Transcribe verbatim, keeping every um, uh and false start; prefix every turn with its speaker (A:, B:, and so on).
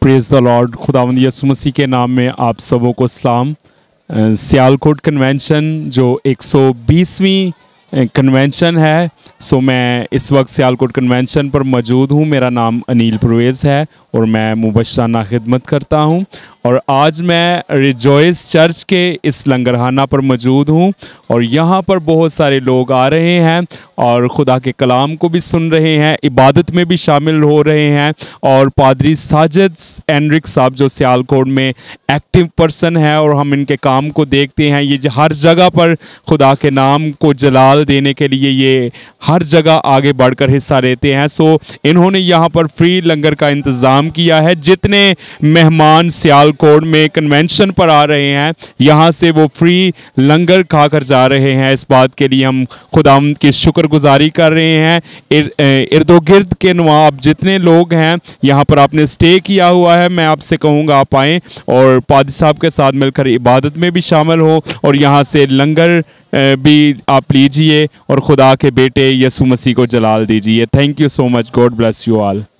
A: Praise the Lord. खुदावंद यीशु मसीह के नाम में आप सबों को सलाम। अ, सियालकोट कन्वेंशन जो एक सौ बीसवीं कन्वेंशन है, सो मैं इस वक्त सियालकोट कन्वेंशन पर मौजूद हूँ। मेरा नाम अनिल परवेज़ है और मैं मुबशराना खिदमत करता हूँ। और आज मैं रिजॉइस चर्च के इस लंगरखाना पर मौजूद हूँ और यहाँ पर बहुत सारे लोग आ रहे हैं और खुदा के कलाम को भी सुन रहे हैं, इबादत में भी शामिल हो रहे हैं। और पादरी साजिद एनरिक साहब जो सियालकोट में एक्टिव पर्सन है और हम इनके काम को देखते हैं, ये हर जगह पर खुदा के नाम को जलाल देने के लिए ये हर जगह आगे बढ़कर हिस्सा लेते हैं। सो इन्होंने यहाँ पर फ्री लंगर का इंतज़ाम किया है। जितने मेहमान सियालकोट में कन्वेंशन पर आ रहे हैं, यहाँ से वो फ्री लंगर खाकर जा रहे हैं। इस बात के लिए हम खुदावंद की शुक्रगुजारी कर रहे हैं। इर, इर्दो गिर्द के नवाब जितने लोग हैं यहाँ पर आपने स्टे किया हुआ है, मैं आपसे कहूँगा आप आएँ और पादरी साहब के साथ मिलकर इबादत में भी शामिल हो और यहाँ से लंगर भी आप लीजिए और खुदा के बेटे यीशु मसीह को जलाल दीजिए। Thank you so much. God bless you all.